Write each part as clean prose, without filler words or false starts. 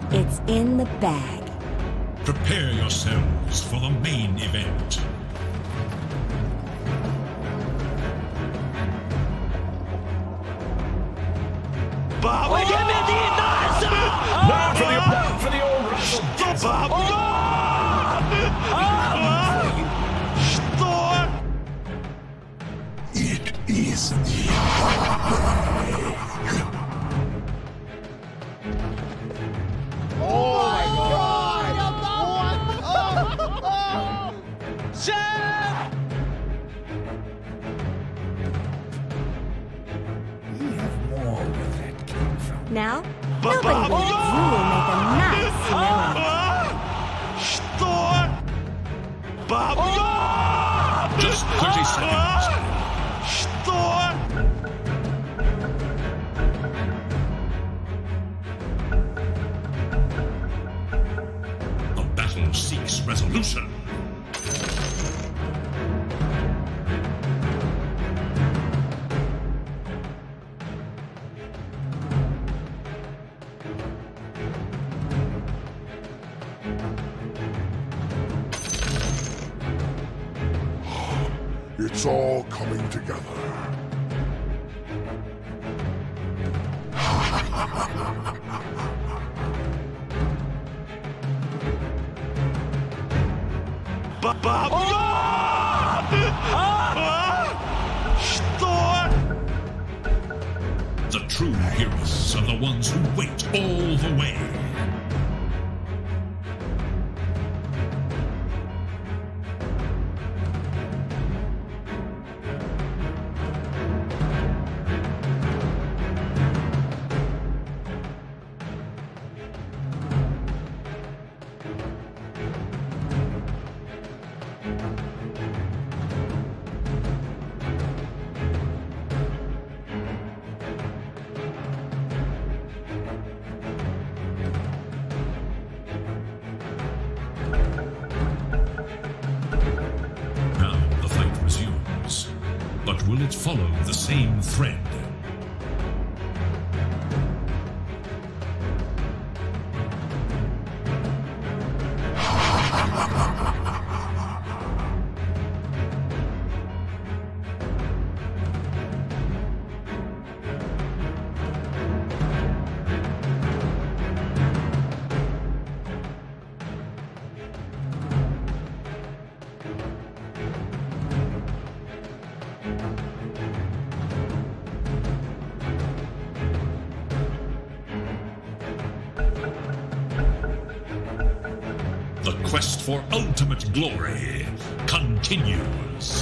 It's in the bag. Prepare yourselves for the main event. Bob! Give me the answer! Now for the old Russell. Bob! It is the Oh my God! Chef! We have more where that came from. Now, nobody believes you will make a nice villain. Bob! Just 30 seconds. The battle seeks resolution. It's all coming together. Bob! The true heroes are the ones who wait all the way. But will it follow the same thread? The quest for ultimate glory continues.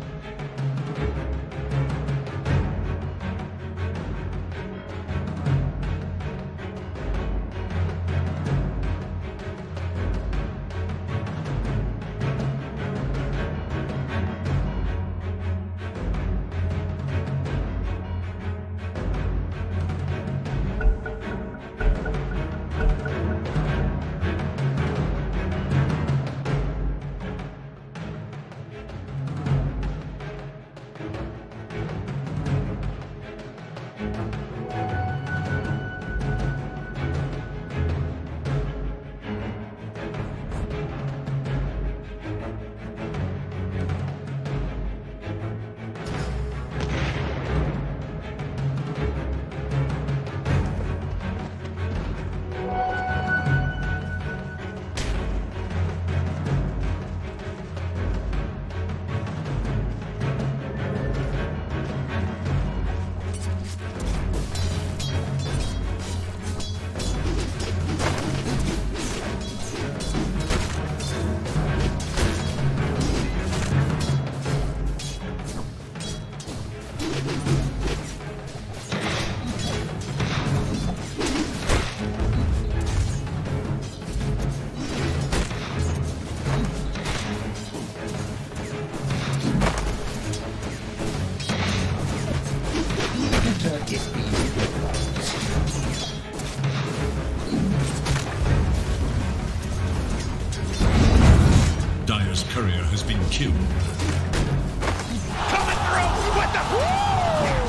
Dyer's courier has been killed. Coming through with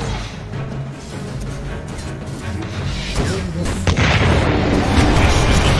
the... This is the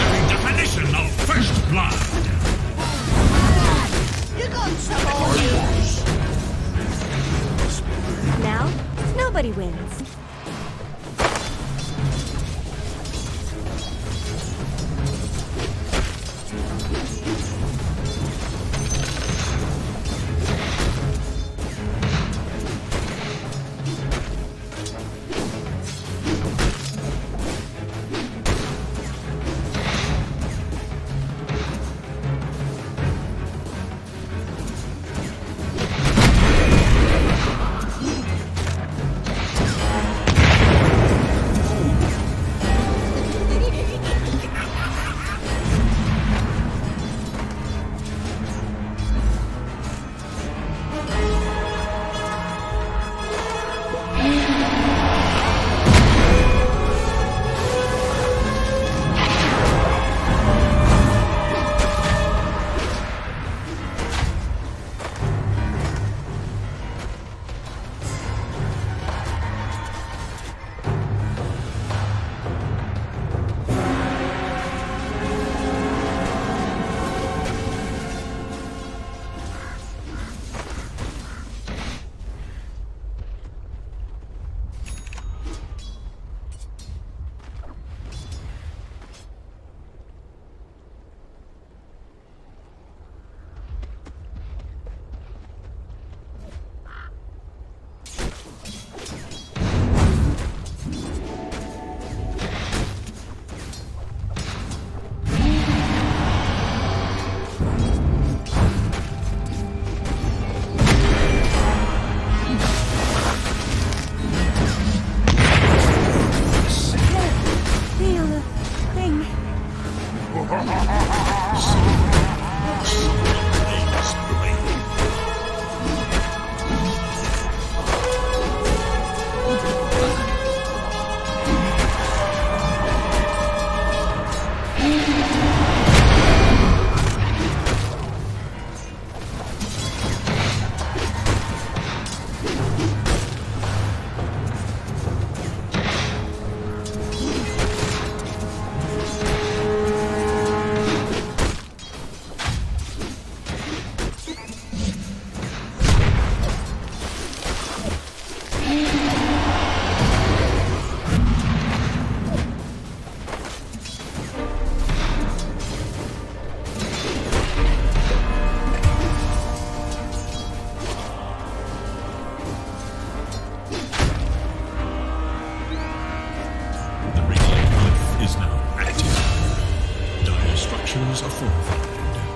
is now active. Dire structures are fortified.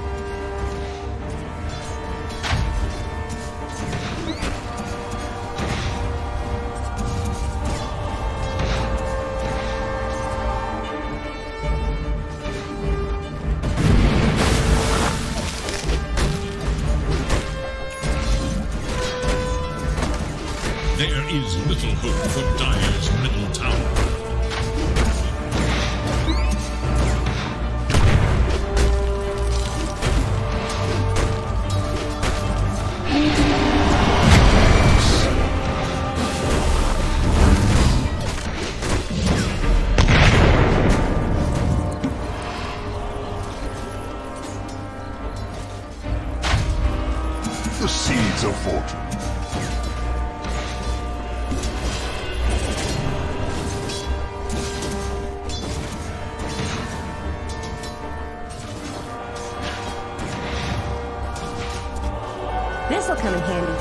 There is little hope for Dire's middle tower. The seeds of fortune. This'll come in handy.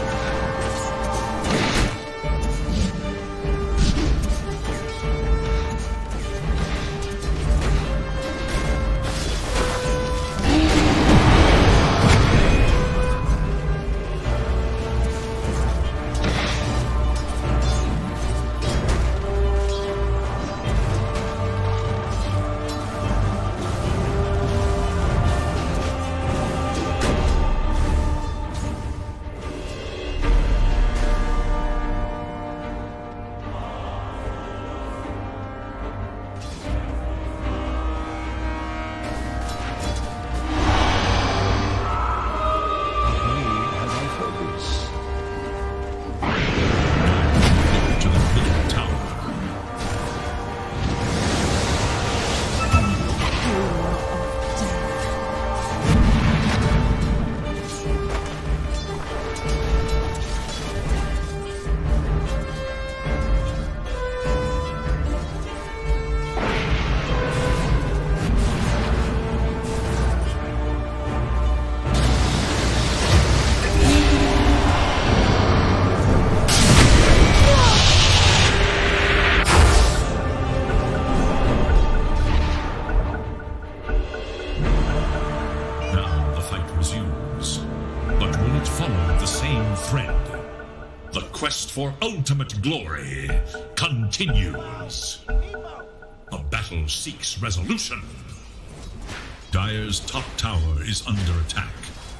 The quest for ultimate glory continues. The battle seeks resolution. Dire's top tower is under attack.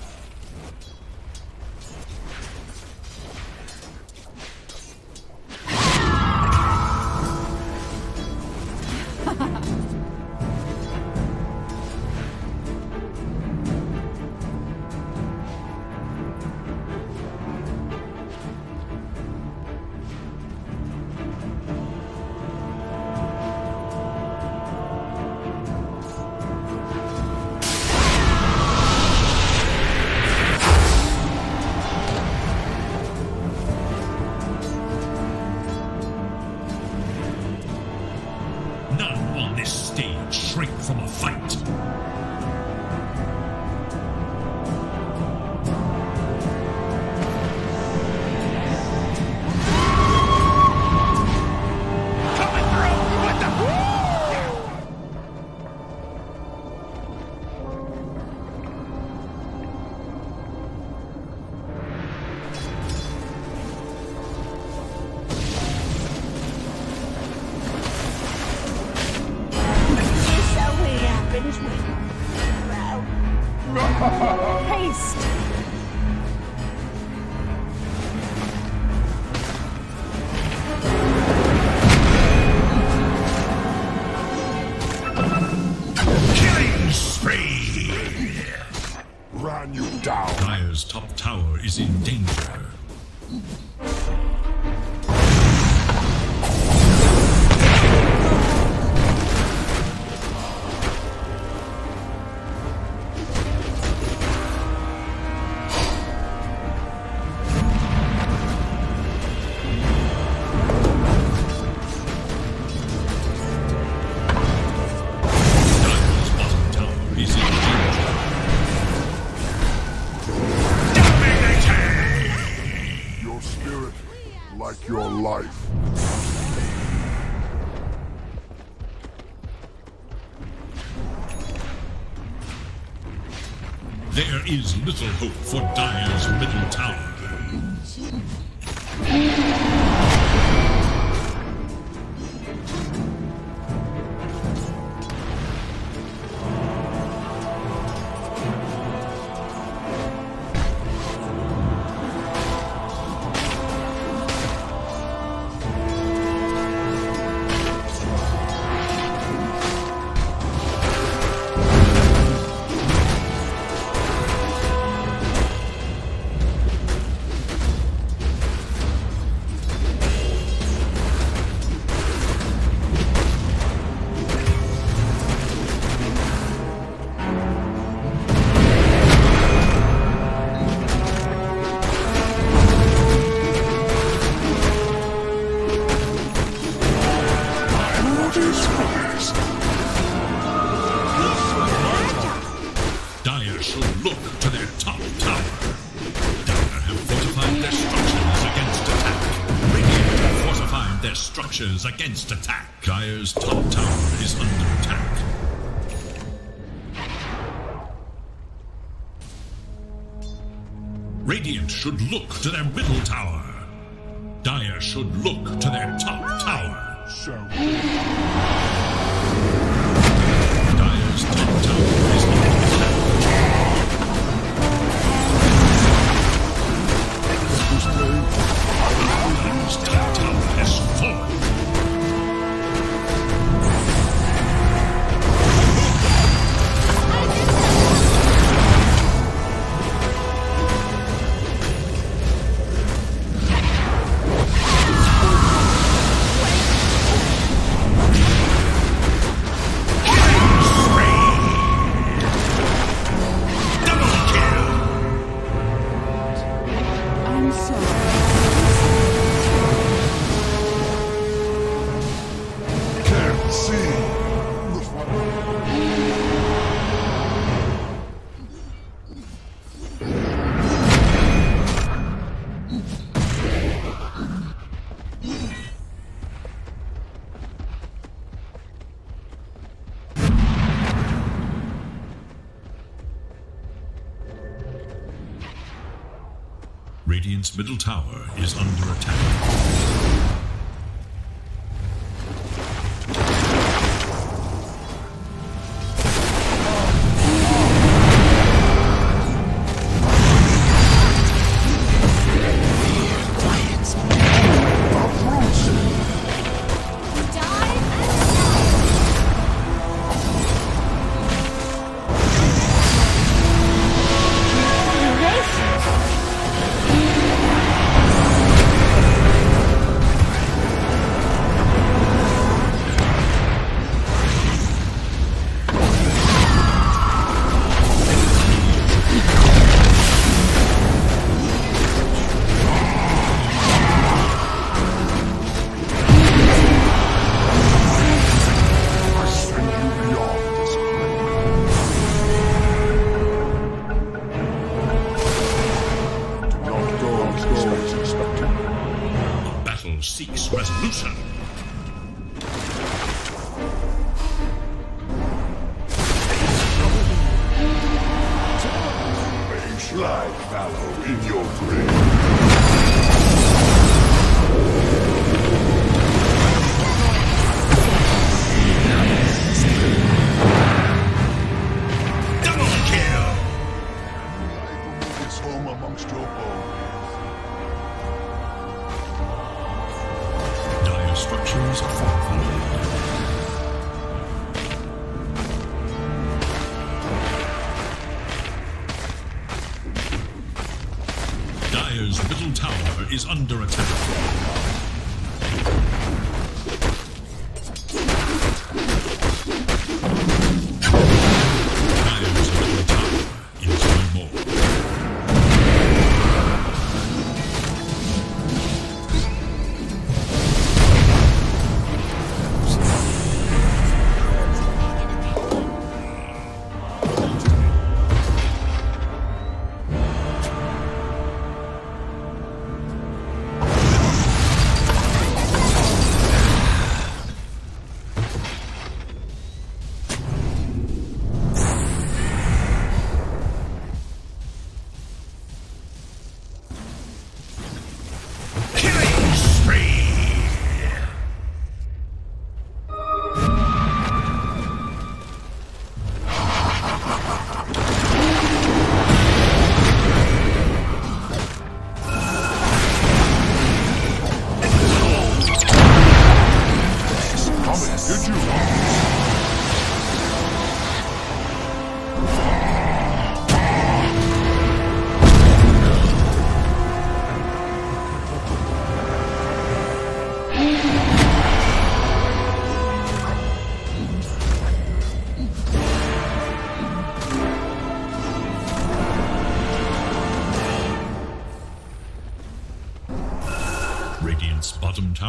Shrink from a fight. Coming through! What the? Haste! Killing spree! Run you down. Dire's top tower is in danger. Like your life. There is little hope for Dire's middle tower. Dire should look to their top tower. Dire have fortified their structures against attack. Radiant have fortified their structures against attack. Dire's top tower is under attack. Radiant should look to their middle tower. Dire should look to their top tower. Dire's top tower is under attack. Dire's top tower has fallen. Radiant's middle tower is under attack. Seeks resolution. Lie fallow in your grave. Double kill! It's home amongst your bones. Structures fortified. Dire's middle tower is under attack.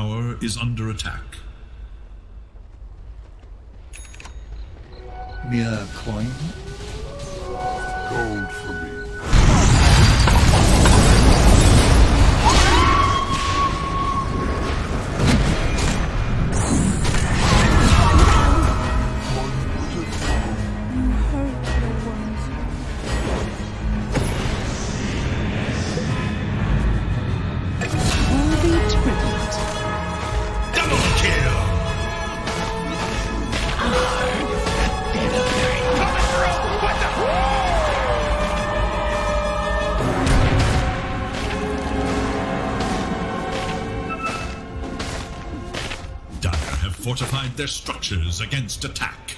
tower is under attack. Mere coin? Gold for me. Fortified their structures against attack.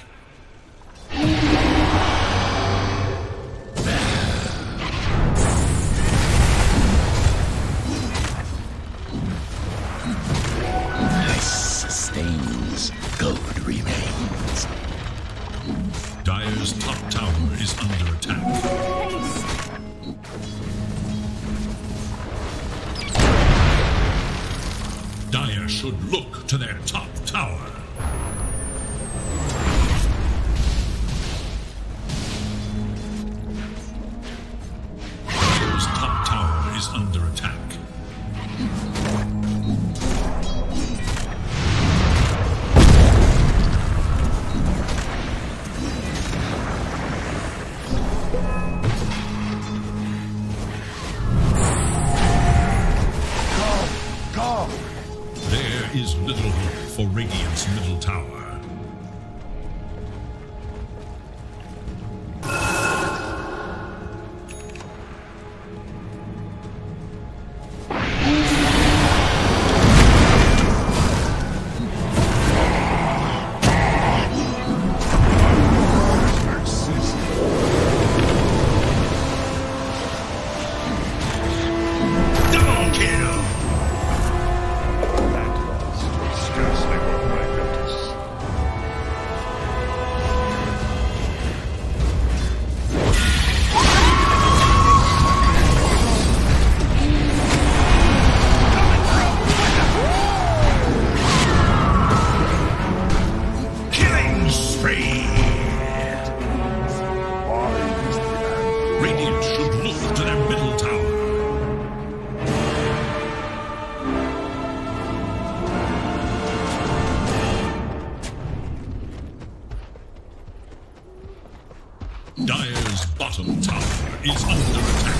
Ice sustains, gold remains. Dire's top tower is under attack. Dire should look to their top tower. Dire's top tower is under attack. There is little hope for Radiant's middle tower. Radiant should look to their middle tower. Dire's bottom tower is under attack.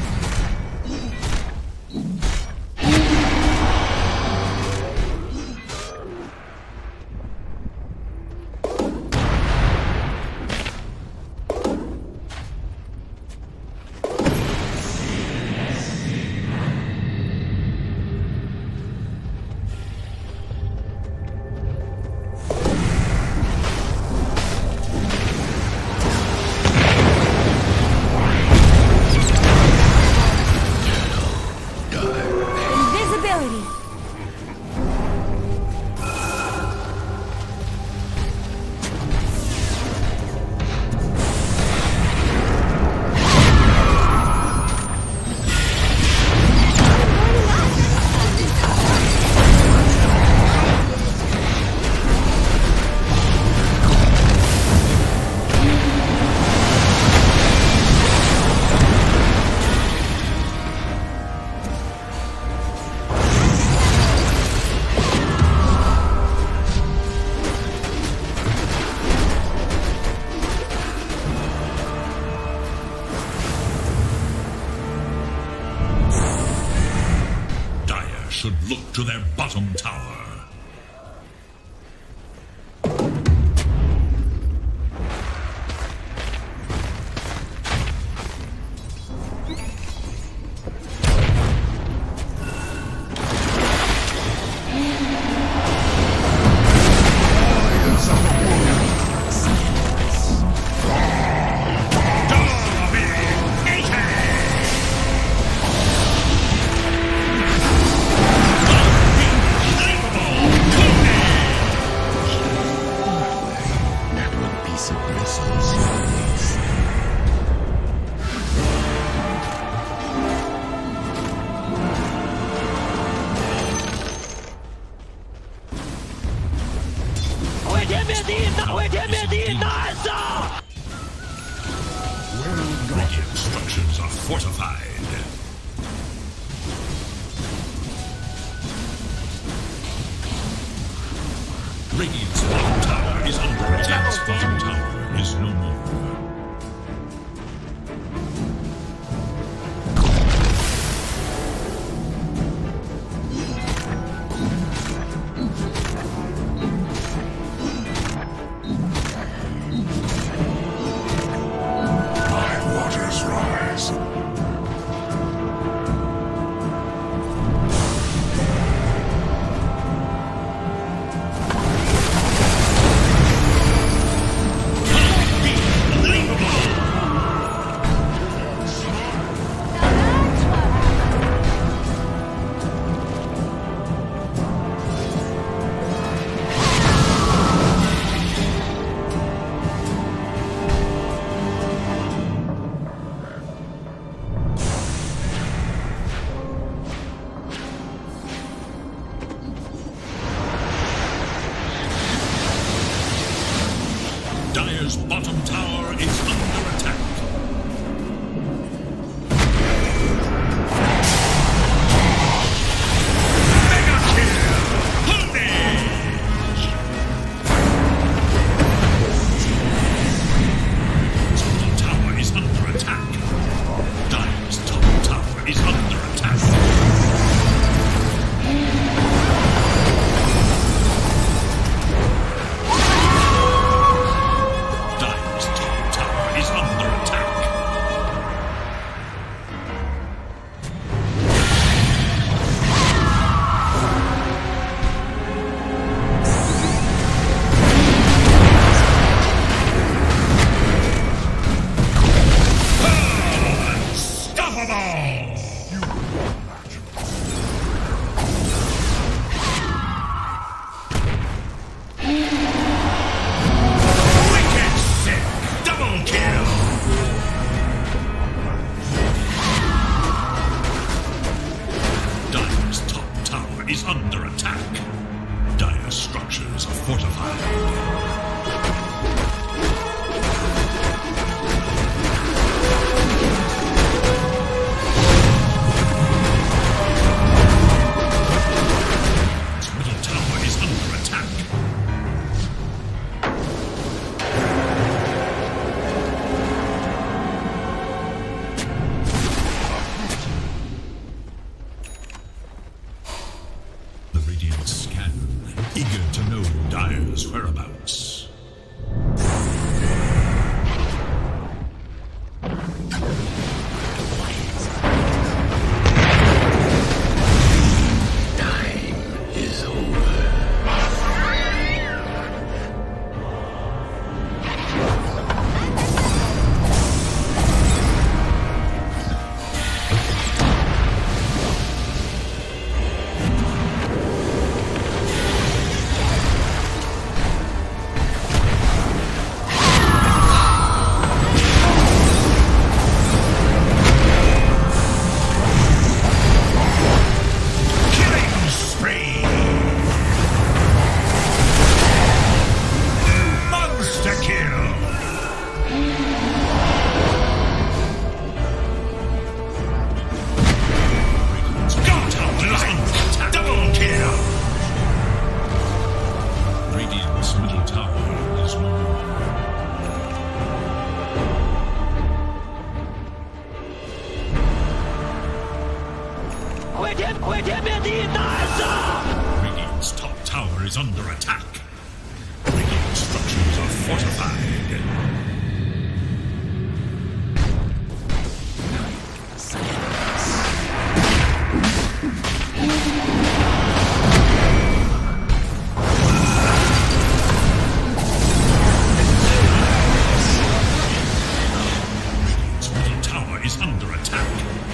Should look to their bottom tower. fortified. Radiant's bottom tower is under attack. Radiant's bottom tower is no more. Dire's bottom tower is under attack. Mega kill! Punish! Dire's bottom tower is under attack. Dire's top tower is under attack. Is under attack. Dire structures are fortified. Its middle tower is under attack. Eager to know Dire's whereabouts. Time is over. Radiant's top tower is under attack. Radiant structures are fortified. Radiant's middle tower is under attack.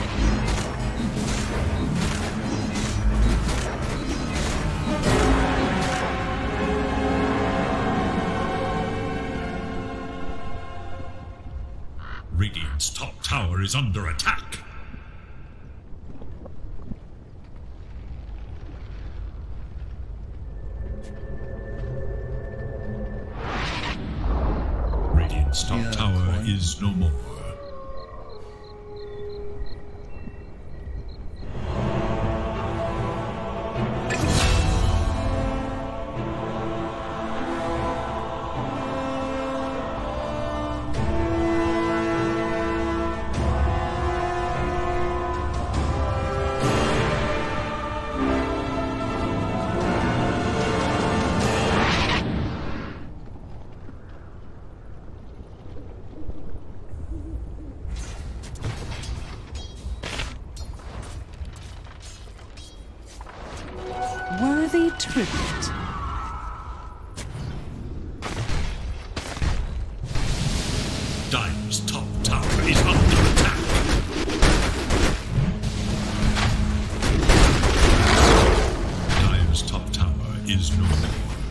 Radiant's top tower is under attack. Radiant's top tower is no more. Perfect. Dire's top tower is under attack. Dire's top tower is no more.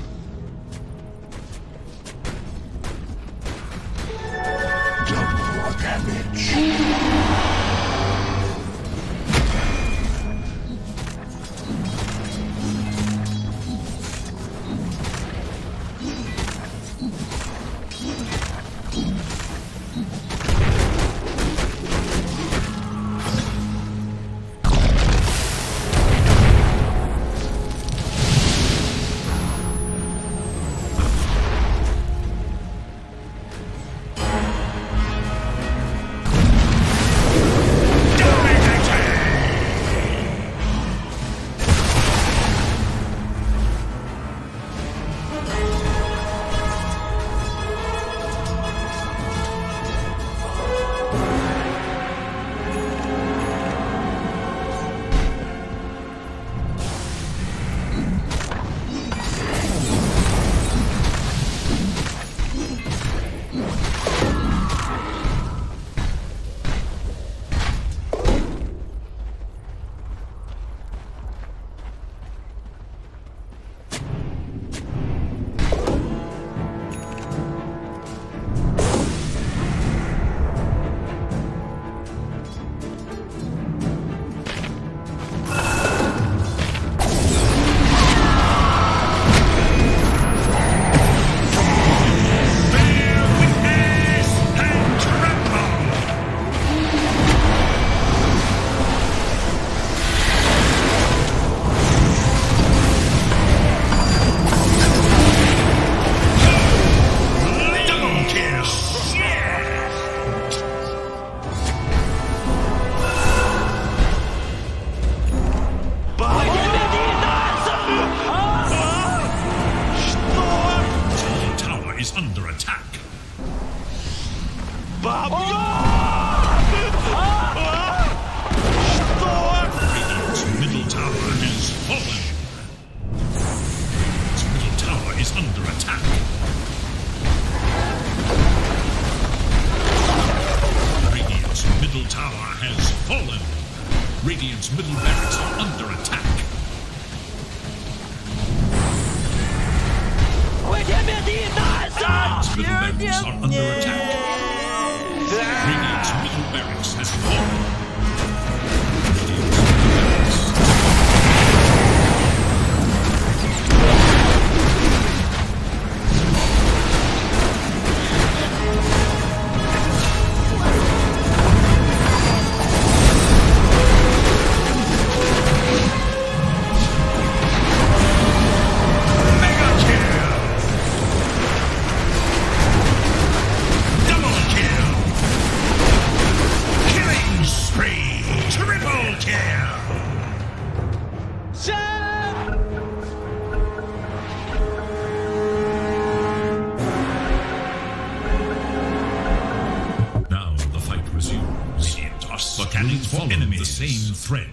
Double damage. Radiant's middle barracks are under attack. Radiant's middle barracks are under attack. Radiant's middle barracks has fallen. Radiant's middle enemy the same thread.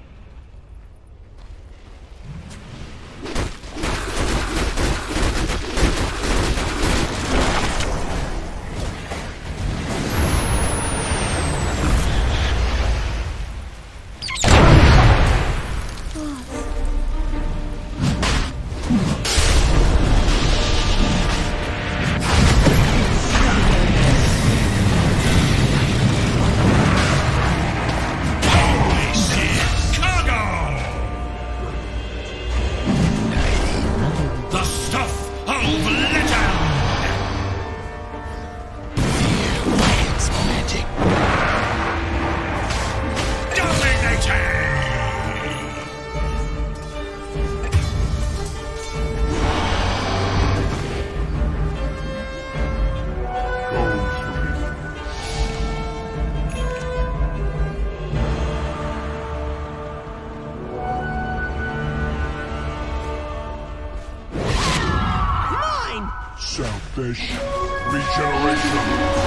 Selfish regeneration.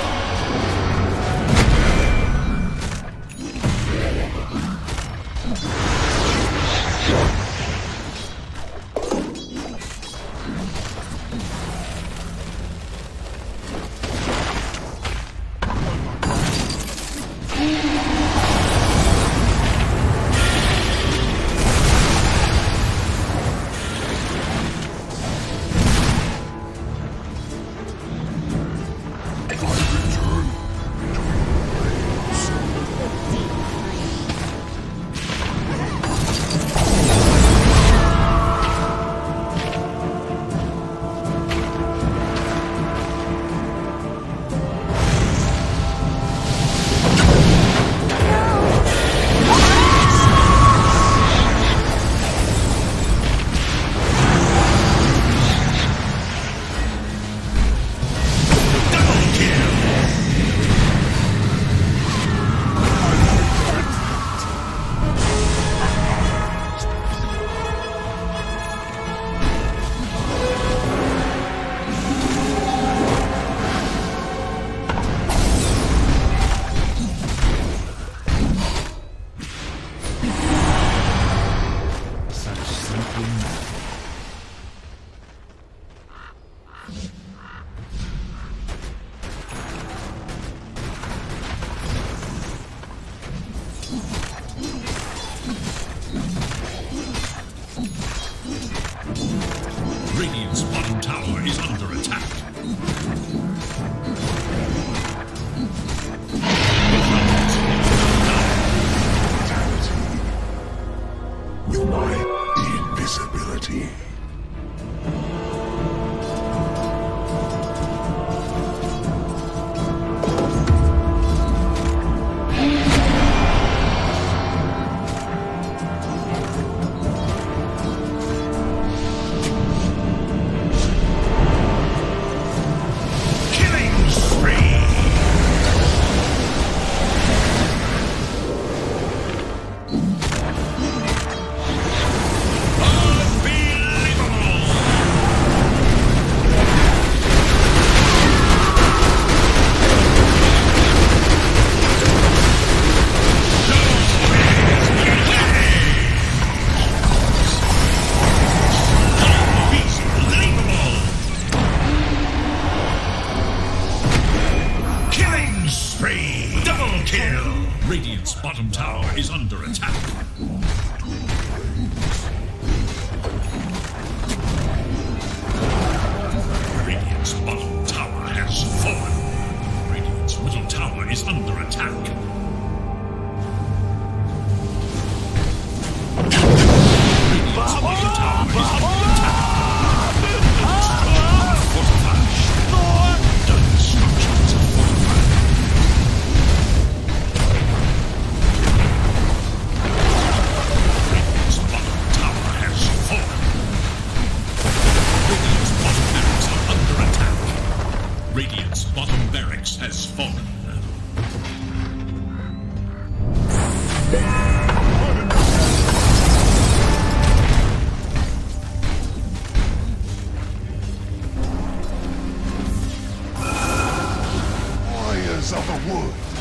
Radiant's bottom tower is under attack. Radiant's bottom tower has fallen. Radiant's middle tower is under attack. Radiant's middle tower is under attack. Fortified. Dire structures are fortified. Radiant's bottom tower has fallen. Radiant's bottom barracks are under attack. Radiant's bottom barracks has fallen. Warriors of the wood.